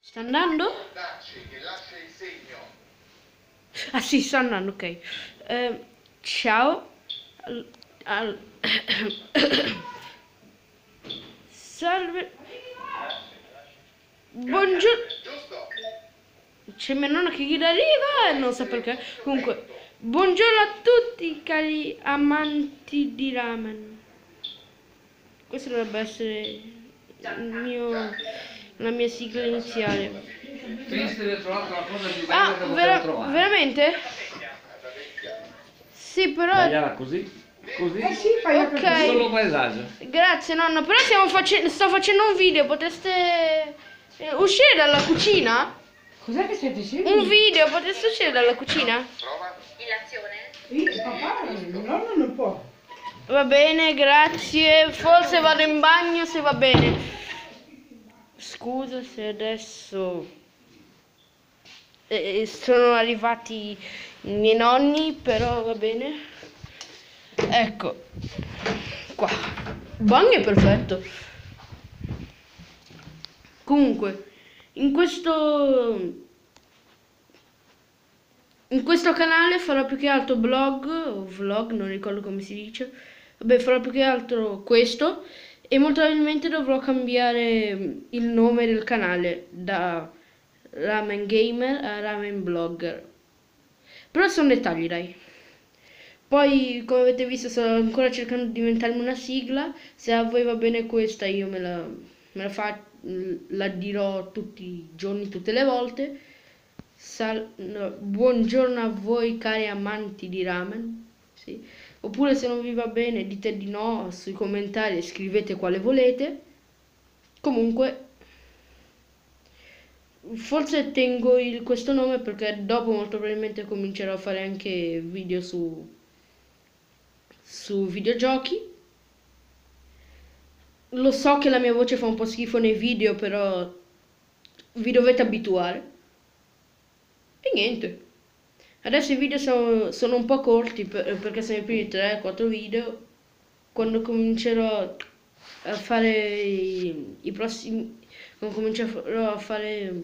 Sta andando? Ah sì, sta andando, ok. Ciao. Al- Salve. Buongiorno. C'è mia nonna che grida arriva e non so perché. Comunque, buongiorno a tutti cari amanti di ramen. Questo dovrebbe essere la mia sigla iniziale. Pensi di aver trovato la cosa più bella che potevo trovare? Veramente? Sì, però... Tagliala così, così, Sì, fai la Ok. solo paesaggio. Grazie nonno, però sto facendo un video, potreste uscire dalla cucina? Cos'è che stai dicendo? Un video, potreste uscire dalla cucina? Sì, papà, il nonno non può. Va bene, grazie. Forse vado in bagno se va bene. Scusa se adesso sono arrivati i miei nonni, però va bene. Ecco, qua. Il bagno è perfetto. Comunque, in questo canale farò più che altro blog o vlog, non ricordo come si dice. Vabbè, farò più che altro questo e molto probabilmente dovrò cambiare il nome del canale da Ramen Gamer a Ramen Blogger. Però sono dettagli, dai. Poi, come avete visto, sto ancora cercando di inventarmi una sigla. Se a voi va bene questa, io la dirò tutti i giorni, tutte le volte. No, buongiorno a voi cari amanti di ramen. Sì. Oppure se non vi va bene dite di no sui commentari e scrivete quale volete. Comunque, forse tengo questo nome perché dopo molto probabilmente comincerò a fare anche video su videogiochi. Lo so che la mia voce fa un po' schifo nei video, però vi dovete abituare. E niente. Adesso i video sono un po' corti perché sono i primi 3-4 video. Quando comincerò a fare i prossimi, quando comincerò a fare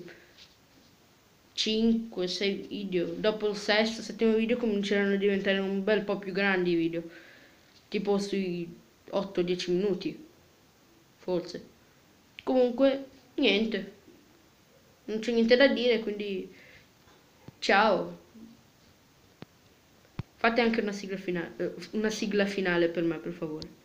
5-6 video, dopo il sesto, settimo video cominceranno a diventare un bel po' più grandi i video, tipo sui 8-10 minuti, forse. Comunque, niente, non c'è niente da dire, quindi ciao. Fate anche una sigla finale per me, per favore.